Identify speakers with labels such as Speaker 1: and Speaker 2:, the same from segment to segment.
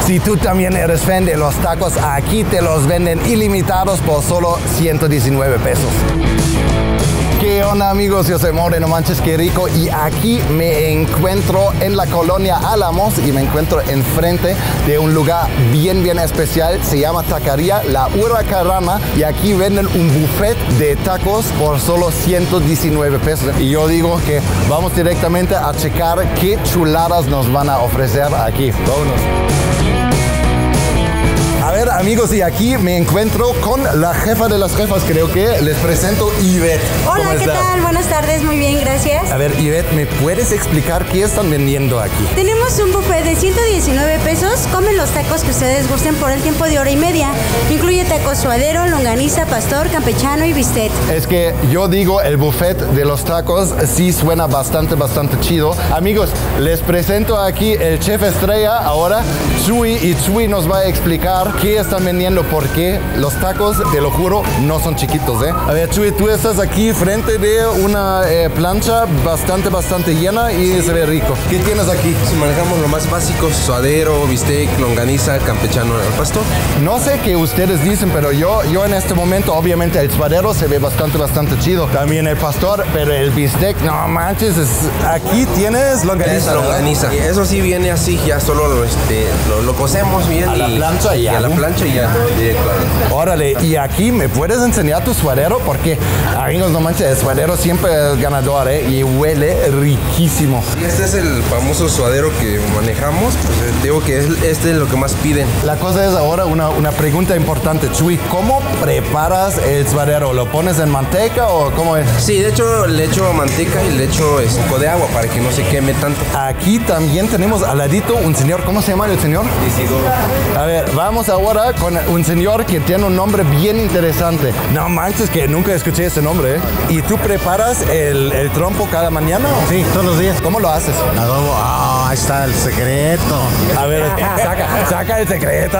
Speaker 1: Si tú también eres fan de los tacos, aquí te los venden ilimitados por solo 119 pesos. ¿Qué onda, amigos? Yo soy More, no manches qué rico, y aquí me encuentro en la colonia Álamos y me encuentro enfrente de un lugar bien especial. Se llama Taquería La Huracarama y aquí venden un buffet de tacos por solo 119 pesos. Y yo digo que vamos directamente a checar qué chuladas nos van a ofrecer aquí. Vámonos. A ver, amigos, y aquí me encuentro con la jefa de las jefas, creo que les presento Ivette.
Speaker 2: Hola, ¿qué tal? Buenas tardes, muy bien, gracias.
Speaker 1: A ver, Ivette, ¿me puedes explicar qué están vendiendo aquí?
Speaker 2: Tenemos un buffet de 119 pesos. Comen los tacos que ustedes gusten por el tiempo de hora y media. Incluye tacos suadero, longaniza, pastor, campechano y bistec.
Speaker 1: Es que yo digo, el buffet de los tacos sí suena bastante chido. Amigos, les presento aquí el chef estrella ahora, Chuy, y Chuy nos va a explicar qué están vendiendo, porque los tacos, te lo juro, no son chiquitos, ¿eh? A ver, Chuy, tú estás aquí frente de una plancha bastante llena y se ve rico. ¿Qué tienes aquí?
Speaker 3: Si manejamos lo más básico, suadero, bistec, longaniza, campechano al pastor.
Speaker 1: No sé qué ustedes dicen, pero yo en este momento, obviamente el suadero se ve bastante chido. También el pastor, pero el bistec, no manches, aquí tienes longaniza.
Speaker 3: Longaniza. Y eso sí viene así, ya solo lo cocemos bien.
Speaker 1: A la plancha y
Speaker 3: a la plancha y ya.
Speaker 1: Órale, y aquí me puedes enseñar tu suadero, porque, amigos, no manches, el suadero siempre es ganador, ¿eh? Y huele riquísimo.
Speaker 3: Y este es el famoso suadero que manejamos. Pues, digo que este es lo que más piden.
Speaker 1: La cosa es ahora una pregunta importante, Chuy. ¿Cómo preparas el suadero? ¿Lo pones en manteca o cómo es?
Speaker 3: Sí, de hecho le echo manteca y le echo un poco de agua para que no se queme tanto.
Speaker 1: Aquí también tenemos al ladito un señor. ¿Cómo se llama el señor?
Speaker 3: Isidoro.
Speaker 1: A ver, vamos ahora con un señor que tiene un nombre bien interesante. No manches, que nunca escuché ese nombre, ¿eh? ¿Y tú preparas el trompo cada mañana?
Speaker 4: Sí, todos los días.
Speaker 1: ¿Cómo lo haces?
Speaker 4: Adobo. Ahí está el secreto.
Speaker 1: A ver, saca el secreto.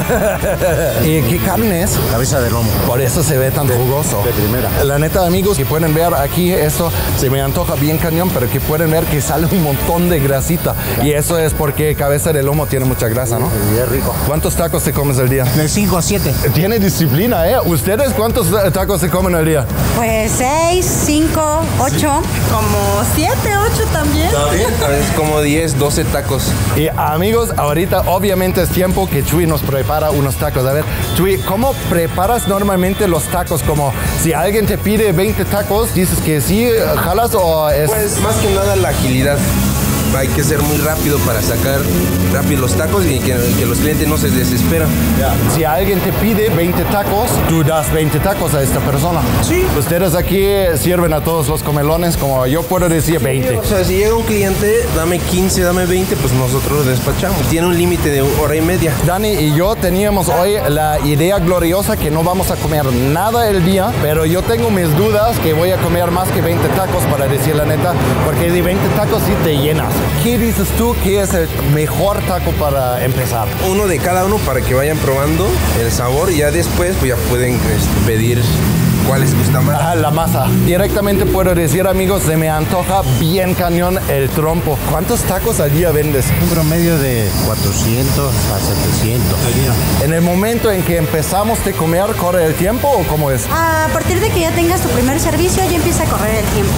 Speaker 1: ¿Y qué carne es?
Speaker 4: Cabeza de lomo.
Speaker 1: Por eso se ve tan jugoso.
Speaker 4: De primera.
Speaker 1: La neta, amigos, que pueden ver aquí, esto se me antoja bien cañón, pero que pueden ver que sale un montón de grasita. Y eso es porque cabeza de lomo tiene mucha grasa, ¿no?
Speaker 4: Y es rico.
Speaker 1: ¿Cuántos tacos te comes al día?
Speaker 4: De 5 a 7.
Speaker 1: Tiene disciplina, ¿eh? ¿Ustedes cuántos tacos se comen al día?
Speaker 2: Pues 6, 5, 8.
Speaker 5: Como 7, 8 también.
Speaker 3: Es como 10, 12 tacos.
Speaker 1: Y amigos, ahorita obviamente es tiempo que Chuy nos prepara unos tacos. A ver, Chuy, ¿cómo preparas normalmente los tacos? Como si alguien te pide 20 tacos, ¿dices que sí jalas o es...?
Speaker 3: Pues más que nada la agilidad. Hay que ser muy rápido para sacar rápido los tacos y que los clientes no se desesperan.
Speaker 1: Si alguien te pide 20 tacos, tú das 20 tacos a esta persona.
Speaker 3: Sí.
Speaker 1: Ustedes aquí sirven a todos los comelones, como yo puedo decir 20.
Speaker 3: O sea, si llega un cliente, dame 15, dame 20, pues nosotros lo despachamos. Tiene un límite de hora y media.
Speaker 1: Dani y yo teníamos hoy la idea gloriosa que no vamos a comer nada el día, pero yo tengo mis dudas que voy a comer más que 20 tacos, para decir la neta, porque de 20 tacos sí te llenas. ¿Qué dices tú que es el mejor taco para empezar?
Speaker 3: Uno de cada uno para que vayan probando el sabor y ya después pues ya pueden pedir cuál les gusta más.
Speaker 1: Ah, la masa. Directamente puedo decir, amigos, se me antoja bien cañón el trompo. ¿Cuántos tacos al día vendes?
Speaker 4: Un promedio de 400 a 700 al día.
Speaker 1: En el momento en que empezamos de comer, ¿corre el tiempo o cómo es?
Speaker 2: A partir de que ya tengas tu primer servicio, ya empieza a correr el tiempo.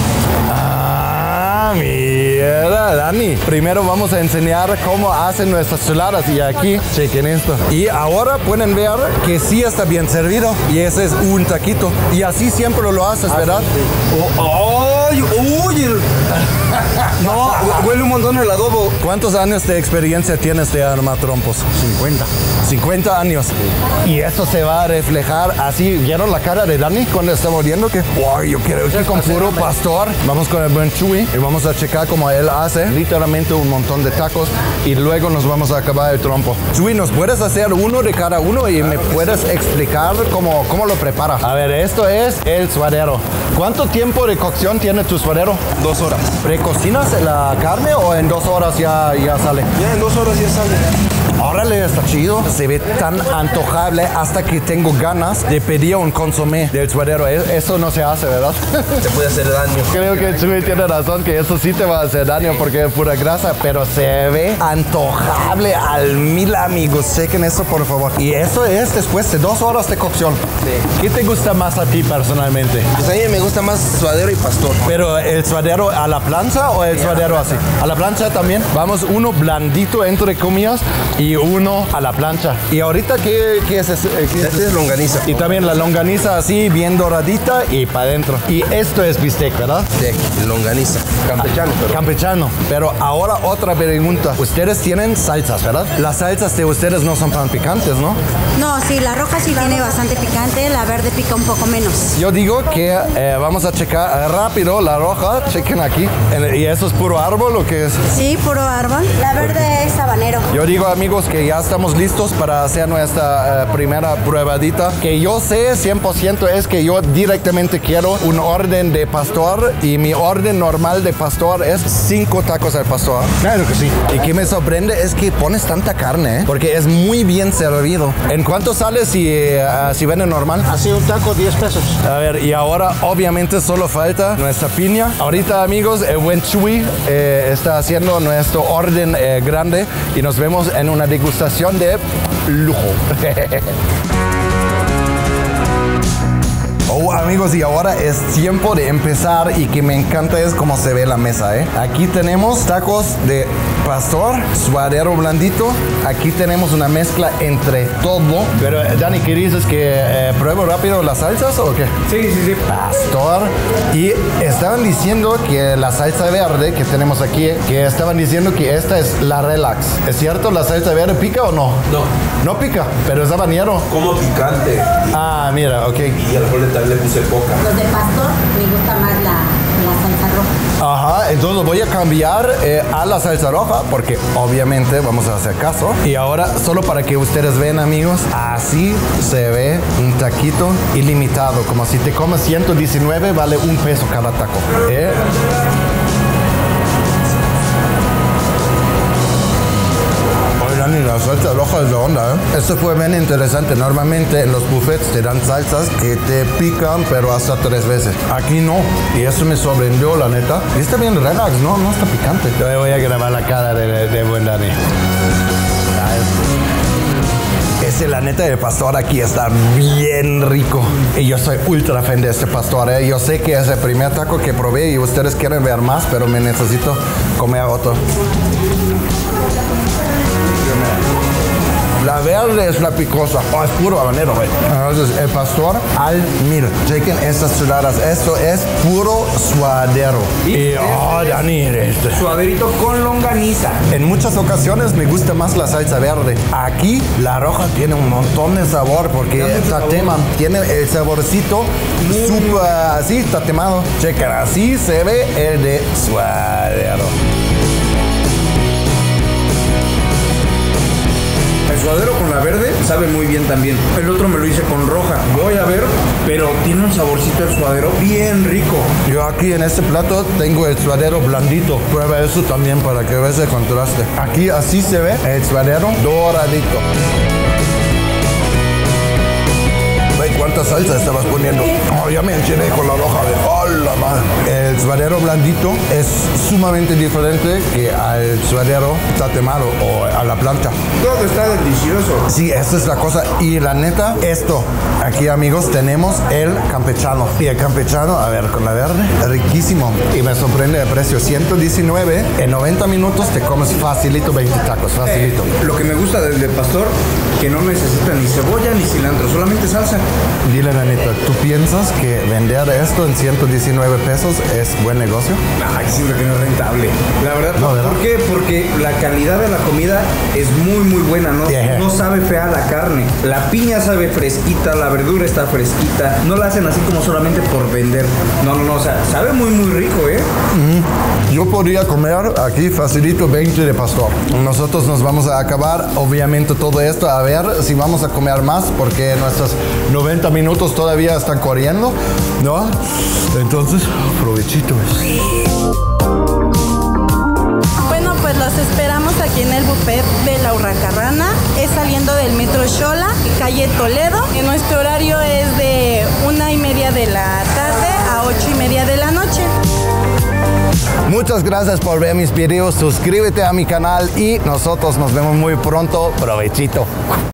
Speaker 1: Mierda, Dani. Primero vamos a enseñar cómo hacen nuestras chuladas y aquí, chequen esto. Y ahora pueden ver que sí está bien servido y ese es un taquito. Y así siempre lo haces, ¿verdad?
Speaker 3: ¡Ay! ¡Uy! No, huele un montón el adobo.
Speaker 1: ¿Cuántos años de experiencia tienes de armar trompos?
Speaker 4: 50.
Speaker 1: 50 años. Y eso se va a reflejar así. ¿Vieron la cara de Dani cuando está muriendo? Que, wow, yo quiero ir con puro pastor. Vamos con el buen Chuy y vamos a checar cómo él hace literalmente un montón de tacos y luego nos vamos a acabar el trompo. Chuy, ¿nos puedes hacer uno de cada uno y me puedes explicar cómo lo prepara? A ver, esto es el suadero. ¿Cuánto tiempo de cocción tiene tu suadero?
Speaker 3: 2 horas.
Speaker 1: ¿Precocinas la carne o en 2 horas ya sale?
Speaker 3: Ya en 2 horas ya sale.
Speaker 1: Órale, está chido, se ve tan antojable hasta que tengo ganas de pedir un consomé del suadero. Eso no se hace, ¿verdad?
Speaker 3: Te puede hacer daño.
Speaker 1: Creo que Chuy tiene razón, que eso sí te va a hacer daño porque es pura grasa, pero se ve antojable al mil, amigos. Chequen eso, por favor. Y eso es después de 2 horas de cocción.
Speaker 3: Sí.
Speaker 1: ¿Qué te gusta más a ti personalmente?
Speaker 3: Pues a mí me gusta más suadero y pastor.
Speaker 1: ¿Pero el suadero a la plancha o el suadero así? A la plancha también. Vamos, uno blandito entre comillas y uno a la plancha. ¿Y ahorita qué es eso?
Speaker 3: Este es longaniza.
Speaker 1: Y también la longaniza así, bien doradita y para adentro. Y esto es bistec, ¿verdad?
Speaker 3: De longaniza. Campechano. Pero
Speaker 1: Campechano. Pero ahora otra pregunta. Ustedes tienen salsas, ¿verdad? Las salsas de ustedes no son tan picantes, ¿no?
Speaker 2: No, sí, la roja sí tiene bastante picante, la verde pica un poco menos.
Speaker 1: Yo digo que vamos a checar rápido la roja. Chequen aquí. ¿Y eso es puro árbol o qué es?
Speaker 2: Sí, puro árbol. La verde es habanero.
Speaker 1: Yo digo, amigos, que ya estamos listos para hacer nuestra primera pruebadita. Que yo sé 100% es que yo directamente quiero un orden de pastor y mi orden normal de pastor es 5 tacos al pastor. Claro que sí. Y que me sorprende es que pones tanta carne, porque es muy bien servido. ¿En cuánto sale si vende normal?
Speaker 4: Así un taco, 10 pesos.
Speaker 1: A ver, y ahora obviamente solo falta nuestra piña. Ahorita, amigos, el buen Chuy está haciendo nuestro orden grande y nos vemos en una degustación de lujo. Oh, amigos, y ahora es tiempo de empezar y que me encanta es cómo se ve la mesa, ¿eh? Aquí tenemos tacos de pastor, suadero blandito. Aquí tenemos una mezcla entre todo. Pero, Dani, ¿qué dices? ¿Que pruebo rápido las salsas o qué?
Speaker 3: sí.
Speaker 1: Pastor. Y estaban diciendo que la salsa verde que tenemos aquí, que estaban diciendo que esta es la relax. ¿Es cierto? ¿La salsa verde pica o no?
Speaker 3: No.
Speaker 1: No pica, pero es habanero.
Speaker 3: Como picante.
Speaker 1: Ah, mira, ok.
Speaker 3: Y al mejor también le puse poca.
Speaker 2: Los de pastor me gusta más la salsa roja.
Speaker 1: Ajá, entonces voy a cambiar a la salsa roja porque obviamente vamos a hacer caso. Y ahora, solo para que ustedes vean, amigos, así se ve un taquito ilimitado. Como si te comes 119, vale 1 peso cada taco. Y la salsa roja es de onda, ¿eh? Esto fue bien interesante. Normalmente en los buffets te dan salsas que te pican, pero hasta 3 veces. Aquí no. Y eso me sorprendió, la neta. Y está bien relax, ¿no? No está picante. Yo voy a grabar la cara de buen Dani. Ese, la neta, el pastor aquí está bien rico. Y yo soy ultra fan de este pastor, ¿eh? Yo sé que es el primer taco que probé y ustedes quieren ver más, pero me necesito comer otro. La verde es la picosa. Oh, es puro habanero, güey. Entonces, el pastor al 1000. Chequen estas chuladas. Esto es puro suadero. Y, Dani,
Speaker 3: Suaderito con longaniza.
Speaker 1: en muchas ocasiones me gusta más la salsa verde. Aquí, la roja tiene un montón de sabor porque tatema. Tiene el saborcito súper así, tatemado. Chequen, así se ve el de suadero.
Speaker 6: El suadero con la verde sabe muy bien también. El otro me lo hice con roja. Voy a ver, pero tiene un saborcito el suadero bien rico.
Speaker 1: Yo aquí en este plato tengo el suadero blandito. Prueba eso también para que veas el contraste. Aquí así se ve el suadero doradito. Ve cuánta salsa estabas poniendo. Oh, ya me enchené con la roja. ¡Oh, la madre! El suadero blandito es sumamente diferente que al suadero tatemado o a la plancha.
Speaker 6: Todo está delicioso.
Speaker 1: Sí, esa es la cosa. Y la neta, esto. Aquí, amigos, tenemos el campechano. Y el campechano, a ver, con la verde, riquísimo. Y me sorprende el precio. 119. En 90 minutos te comes facilito 20 tacos. Facilito.
Speaker 6: Lo que me gusta del de pastor, que no necesita ni cebolla ni cilantro, solamente salsa.
Speaker 1: Dile, la neta, ¿tú piensas que vender esto en 119 pesos es buen negocio?
Speaker 6: Ay, siempre que no es rentable. La verdad,
Speaker 1: No, ¿verdad?
Speaker 6: ¿por qué? Porque la calidad de la comida es muy, muy buena, ¿no?
Speaker 1: Yeah.
Speaker 6: No sabe fea la carne. La piña sabe fresquita, la verdura está fresquita. No la hacen así como solamente por vender. No, o sea, sabe muy, muy rico, ¿eh?
Speaker 1: Yo podría comer aquí facilito 20 de pastor. Nosotros nos vamos a acabar, obviamente, todo esto. A ver si vamos a comer más, porque nuestros 90 minutos todavía están corriendo, ¿no? Entonces, provechito.
Speaker 5: Bueno, pues los esperamos aquí en el buffet de La Hurracarrana, es saliendo del Metro Xola, calle Toledo. Nuestro horario es de 1:30 de la tarde a 8:30 de la noche.
Speaker 1: Muchas gracias por ver mis videos, suscríbete a mi canal y nosotros nos vemos muy pronto. Provechito.